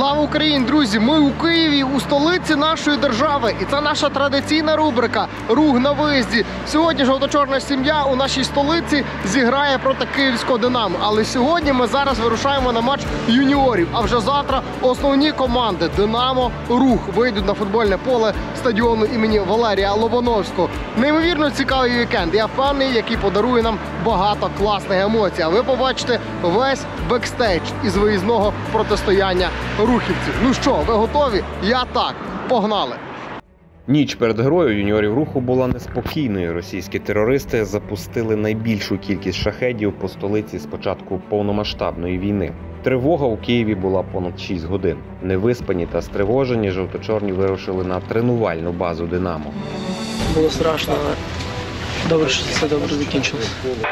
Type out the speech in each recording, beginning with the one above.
Слава Україні, друзі! Ми у Києві, у столиці нашої держави. І це наша традиційна рубрика «Рух на виїзді». Сьогодні жовто-чорна сім'я у нашій столиці зіграє проти київського «Динамо». Але сьогодні ми зараз вирушаємо на матч юніорів. А вже завтра основні команди «Динамо», «Рух» вийдуть на футбольне поле стадіону імені Валерія Лобановського. Неймовірно цікавий вікенд. Я впевнений, який подарує нам багато класних емоцій. А ви побачите весь бекстейдж із виїзного протистояння рухівців. Ну що, ви готові? Я так. Погнали! Ніч перед грою юніорів руху була неспокійною. Російські терористи запустили найбільшу кількість шахедів по столиці з початку повномасштабної війни. Тривога у Києві була понад 6 годин. Невиспані та стривожені жовто-чорні вирушили на тренувальну базу «Динамо». Було страшно, але добре, що все добре закінчилось.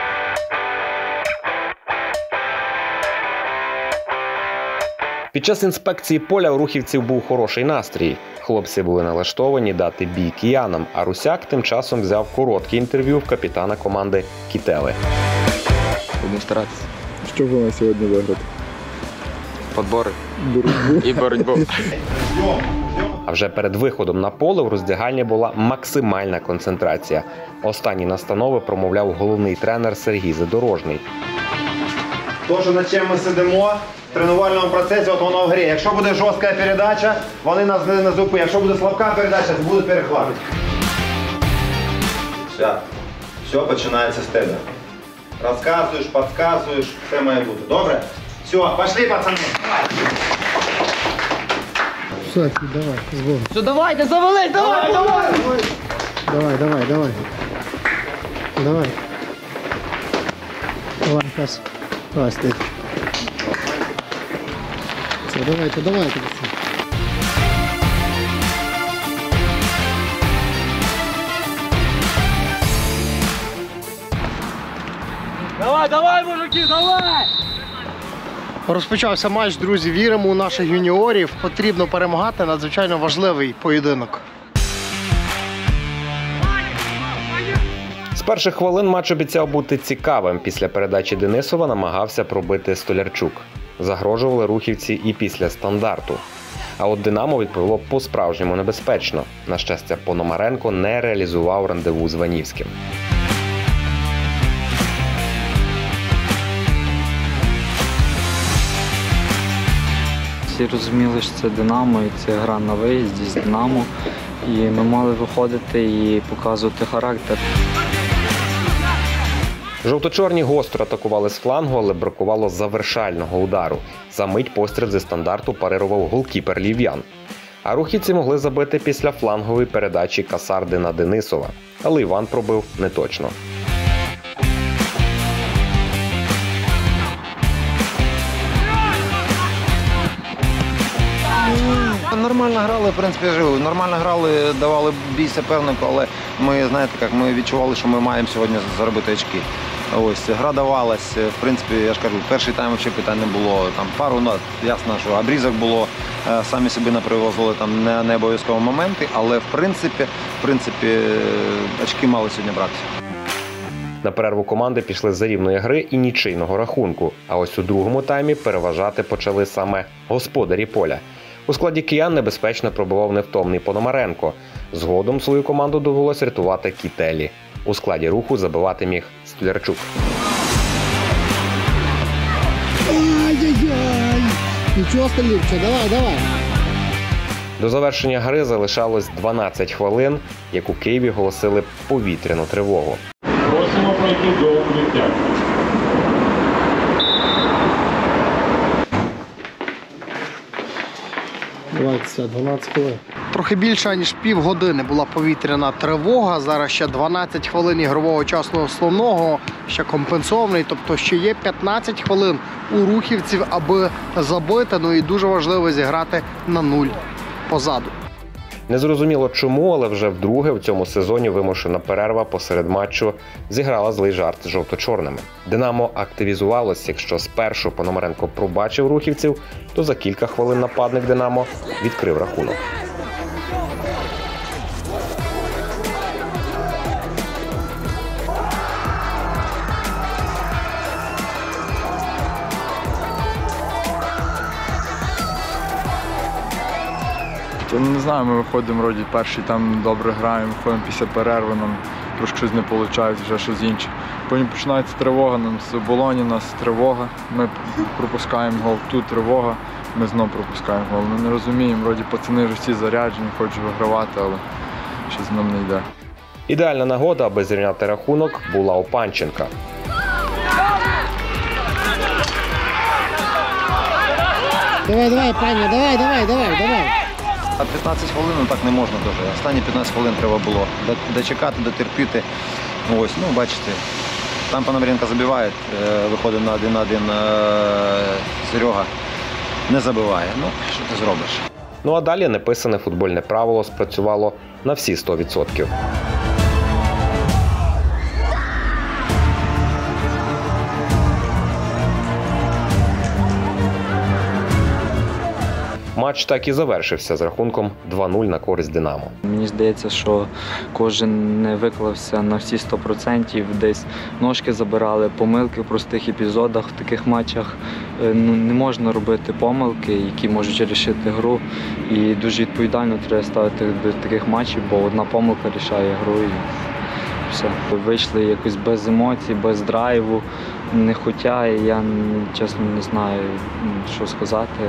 Під час інспекції поля у рухівців був хороший настрій. Хлопці були налаштовані дати бій киянам, а Русяк тим часом взяв коротке інтерв'ю в капітана команди Кітели. Будемо старатися. Що головне сьогодні виграти? Подбори і боротьбу. А вже перед виходом на поле в роздягальні була максимальна концентрація. Останні настанови промовляв головний тренер Сергій Задорожний. То, що над чим ми сидимо в тренувальному процесі, от воно в грі. Якщо буде жорстка передача, вони нас не зупинять. Якщо буде слабка передача, то буде перехват. Все починається з тебе. Розказуєш, підказуєш, все має бути. Добре? Все, пішли, пацани. Все, давай, збор. Що, давайте, завались, давай! Давай. Давай, пас. Давай, стій. Все, давайте. Давай, мужики, давай! Розпочався матч, друзі. Віримо у наших юніорів. Потрібно перемагати. Надзвичайно важливий поєдинок. З перших хвилин матч обіцяв бути цікавим. Після передачі Денисова намагався пробити Столярчук. Загрожували рухівці і після стандарту. А от «Динамо» відповіло по-справжньому небезпечно. На щастя, Пономаренко не реалізував рандеву з Ванівським. Всі розуміли, що це «Динамо» і це гра на виїзді з «Динамо». І ми мали виходити і показувати характер. Жовто-чорні гостро атакували з флангу, але бракувало завершального удару. За мить постріл зі стандарту парирував голкіпер львів'ян. А рухівці могли забити після флангової передачі Касарди на Денисова. Але Іван пробив неточно. Нормально грали, в принципі, нормально грали, давали бій супернику, але ми, знаєте, як ми відчували, що ми маємо сьогодні заробити очки. Ось, гра давалась, в принципі, я ж кажу, перший тайм взагалі питань не було, там пару, ясно, що обрізок було, самі собі напривозили там не обов'язкові моменти, але в принципі, очки мали сьогодні братися. На перерву команди пішли за рівної гри і нічийного рахунку, а ось у другому таймі переважати почали саме господарі поля. У складі киян небезпечно пробивав невтомний Пономаренко. Згодом свою команду довелося рятувати Кітелі. У складі руху забивати міг Столярчук. Ай-яй-яй! Нічого, Столярчук, давай. До завершення гри залишалось 12 хвилин, як у Києві оголосили повітряну тривогу. Просимо пройти до укриття. Давайте, 12 хвилин. Трохи більше, ніж півгодини була повітряна тривога. Зараз ще 12 хвилин ігрового часу основного, ще компенсований. Тобто ще є 15 хвилин у рухівців, аби забити. Ну і дуже важливо зіграти на 0 позаду. Незрозуміло чому, але вже вдруге в цьому сезоні вимушена перерва посеред матчу зіграла злий жарт з жовто-чорними. «Динамо» активізувалось, якщо спершу Пономаренко пробачив рухівців, то за кілька хвилин нападник «Динамо» відкрив рахунок. Та не знаю, ми виходимо, вроді, перший там добре граємо, виходимо після перерви, нам трошки щось не виходить, вже щось інше. Потім починається тривога, нам з оболоні, у нас тривога, ми пропускаємо гол, тут тривога, ми знову пропускаємо гол. Ми не розуміємо, вроді пацани вже всі заряджені, хочуть вигравати, але щось нам не йде. Ідеальна нагода, аби зрівняти рахунок, була у Панченка. Давай, пані, давай. А 15 хвилин так не можна дуже. Останні 15 хвилин треба було дочекати, дотерпіти. Ось, ну бачите, там Пономаренко забиває, виходить на 1-1 Серега, не забиває. Ну, що ти зробиш? Ну а далі неписане футбольне правило спрацювало на всі 100%. Матч так і завершився з рахунком 2-0 на користь «Динамо». Мені здається, що кожен не виклався на всі 100%, десь ножки забирали, помилки в простих епізодах. В таких матчах не можна робити помилки, які можуть рішити гру. І дуже відповідально треба ставити до таких матчів, бо одна помилка рішає гру і все. Вийшли якось без емоцій, без драйву, не хотя, і я чесно не знаю, що сказати.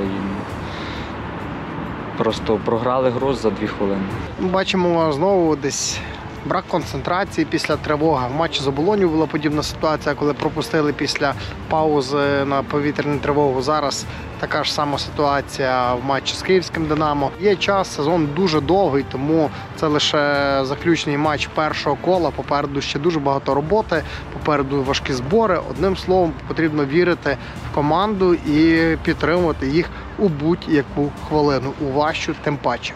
Просто програли гру за 2 хвилини. Ми бачимо знову десь брак концентрації після тривоги. В матчі з Оболонью була подібна ситуація, коли пропустили після паузи на повітряну тривогу. Зараз така ж сама ситуація в матчі з київським «Динамо». Є час, сезон дуже довгий, тому це лише заключний матч першого кола. Попереду ще дуже багато роботи, попереду важкі збори. Одним словом, потрібно вірити в команду і підтримувати їх у будь-яку хвилину, у важчу тим паче.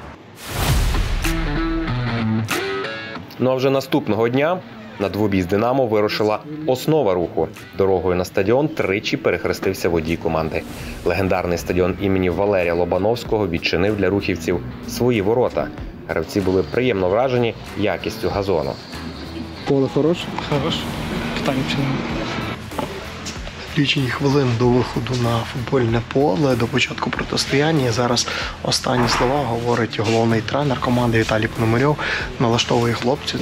Ну а вже наступного дня на двобій з «Динамо» вирушила основа руху. Дорогою на стадіон тричі перехрестився водій команди. Легендарний стадіон імені Валерія Лобановського відчинив для рухівців свої ворота. Гравці були приємно вражені якістю газону. Поле хороше? Хорош. Питань чи немає. Лічені хвилини до виходу на футбольне поле, до початку протистояння. Зараз останні слова говорить головний тренер команди Віталій Пономарьов, налаштовує хлопців.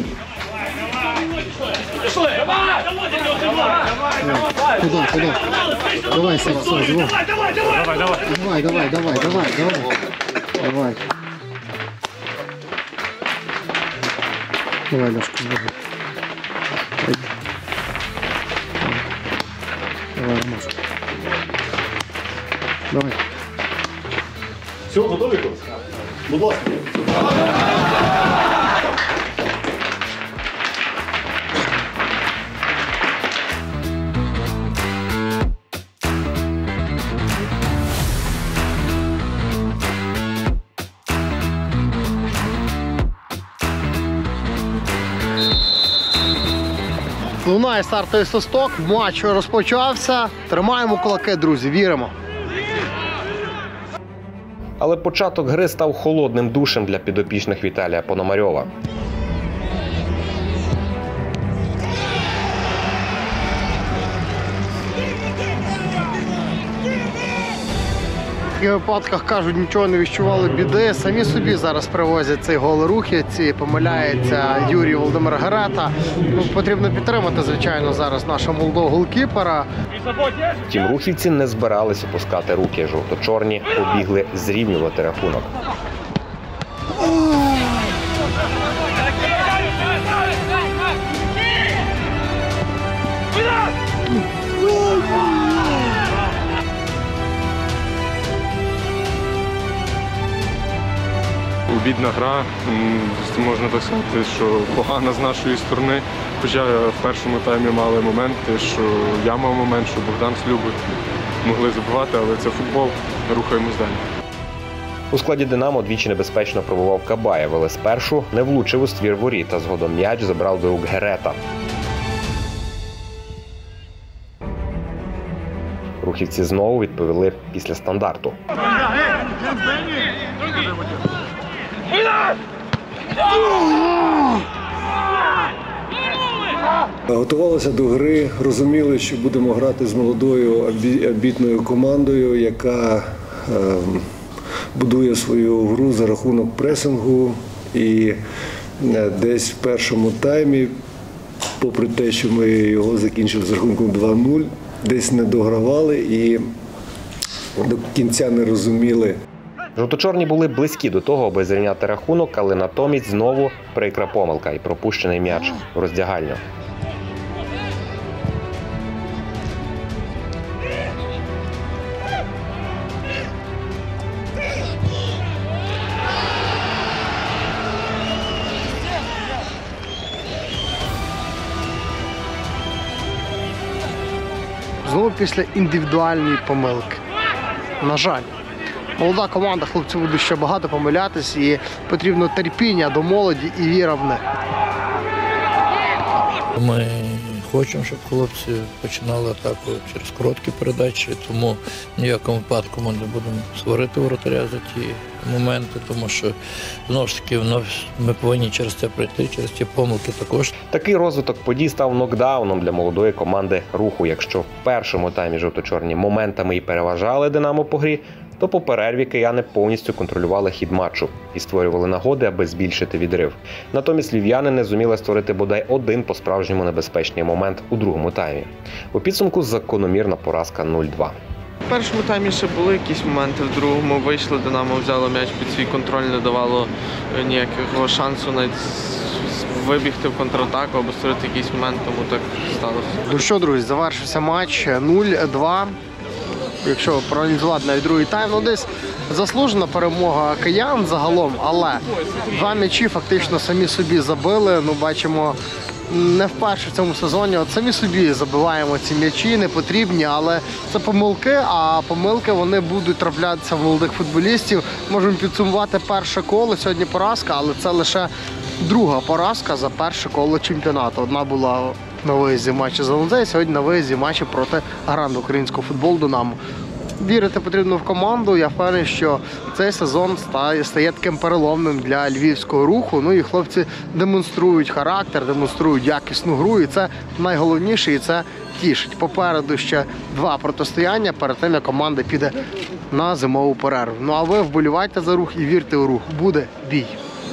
Куди? Давай, Сава, давай. Давай, Лешка, давай. Давай, Ромашка. Давай. Все, готові? Будь ласка. Лунає стартовий свисток, матч розпочався. Тримаємо кулаки, друзі, віримо. Але початок гри став холодним душем для підопічних Віталія Пономарьова. В таких випадках, кажуть, нічого не відчували біди. Самі собі зараз привозять цей гол рухівці, помиляється Юрій Володимир Герета. Ну, потрібно підтримати, звичайно, зараз нашого молодого голкіпера. Втім, рухівці не збирались опускати руки. Жовто-чорні побігли зрівнювати рахунок. Обідна гра, можна так сказати, що погана з нашої сторони. Хоча в першому таймі мали моменти, що я мав момент, що Богдан з Любою могли забивати, але це футбол, рухаємось далі. У складі «Динамо» двічі небезпечно пробував Кабаєв, але спершу не влучив у ствір воріт, а згодом м'яч забрав до рук Герета. Рухівці знову відповіли після стандарту. Готувалися до гри, розуміли, що будемо грати з молодою амбітною командою, яка будує свою гру за рахунок пресингу. І десь в першому таймі, попри те, що ми його закінчили з рахунком 2-0, десь не догравали і до кінця не розуміли. Жовто-чорні були близькі до того, аби зрівняти рахунок, але натомість знову прикра помилка і пропущений м'яч в роздягальню. Знову після індивідуальної помилки. На жаль. Молода команда, хлопці будуть ще багато помилятись, і потрібно терпіння до молоді і віра в них. Ми хочемо, щоб хлопці починали атаку через короткі передачі, тому в ніякому випадку ми не будемо сварити воротаря за ті моменти, тому що, знову ж таки, ми повинні через це пройти, через ті помилки також. Такий розвиток подій став нокдауном для молодої команди «Руху». Якщо в першому таймі жовто-чорні моментами і переважали «Динамо» по грі, то по перерві кияни повністю контролювали хід матчу і створювали нагоди, аби збільшити відрив. Натомість львів'яни не зуміли створити бодай один по-справжньому небезпечний момент у другому таймі. У підсумку закономірна поразка 0-2. В першому таймі ще були якісь моменти, в другому вийшло, Динамо взяло м'яч під свій контроль, не давало ніякого шансу навіть вибігти в контратаку або створити якийсь момент, тому так сталося. Ну що, друзі, завершився матч 0-2. Якщо проаналізувати навіть другий тайм, ну десь заслужена перемога киян загалом, але два м'ячі фактично самі собі забили. Ну, бачимо, не вперше в цьому сезоні. От самі собі забиваємо ці м'ячі, не потрібні, але це помилки, а помилки вони будуть траплятися в молодих футболістів. Можемо підсумувати перше коло, сьогодні поразка, але це лише друга поразка за перше коло чемпіонату. Одна була на виїзді матчі з ЛНЗ, сьогодні на виїзді матчі проти гранду українського футболу «Динамо». Вірити потрібно в команду. Я впевнений, що цей сезон стає таким переломним для львівського Руху. Ну і хлопці демонструють характер, демонструють якісну гру. І це найголовніше, і це тішить. Попереду ще два протистояння перед тим, як команда піде на зимову перерву. Ну а ви вболівайте за Рух і вірте у Рух. Буде бій.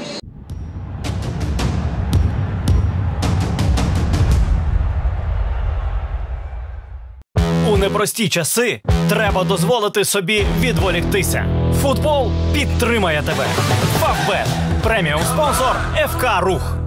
У непрості часи треба дозволити собі відволіктися. Футбол підтримає тебе. Фавбет – преміум спонсор ФК «Рух».